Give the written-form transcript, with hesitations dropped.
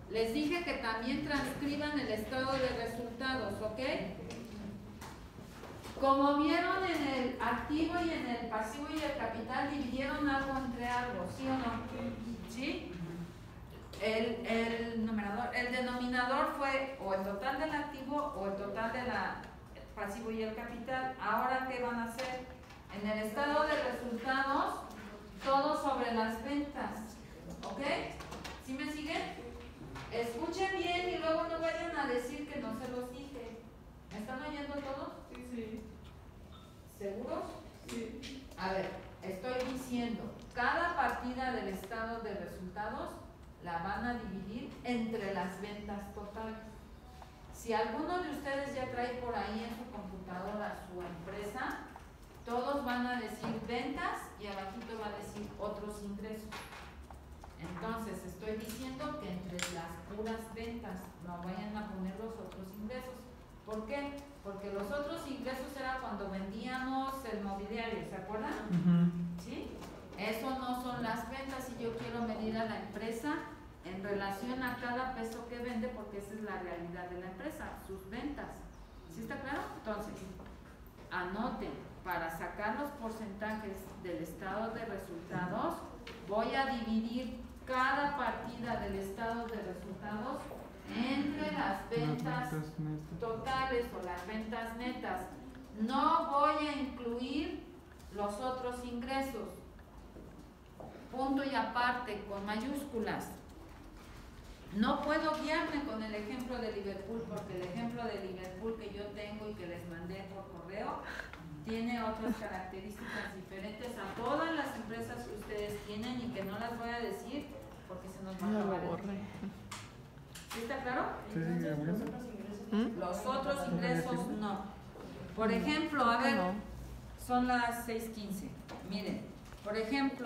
Les dije que también transcriban el estado de resultados, ¿ok? Como vieron en el activo y en el pasivo y el capital, dividieron algo entre algo, ¿sí o no? ¿Sí? El denominador fue o el total del activo o el total del pasivo y el capital. Ahora, ¿qué van a hacer? En el estado de resultados, todo sobre las ventas, ¿ok? ¿Sí me siguen? Escuchen bien y luego no vayan a decir que no se los dije. ¿Me están oyendo todos? Sí. ¿Seguros? Sí. A ver, estoy diciendo, cada partida del estado de resultados la van a dividir entre las ventas totales. Si alguno de ustedes ya trae por ahí en su computadora su empresa, todos van a decir ventas y abajito va a decir otros ingresos. Entonces estoy diciendo que entre las puras ventas no vayan a poner los otros ingresos. ¿Por qué? Porque los otros ingresos era cuando vendíamos el mobiliario, ¿se acuerdan? ¿Sí? Eso no son las ventas y yo quiero medir a la empresa en relación a cada peso que vende, porque esa es la realidad de la empresa, sus ventas. ¿Sí está claro? Entonces, anoten, para sacar los porcentajes del estado de resultados, voy a dividir cada partida del estado de resultados entre las ventas totales o las ventas netas. No voy a incluir los otros ingresos. Punto y aparte, con mayúsculas. No puedo guiarme con el ejemplo de Liverpool, porque el ejemplo de Liverpool que yo tengo y que les mandé por correo tiene otras características diferentes a todas las empresas que ustedes tienen y que no las voy a decir porque se nos va a acabar el tiempo. ¿Sí está claro? Los otros ingresos no. Por ejemplo, a ver, son las 6:15. Miren, por ejemplo,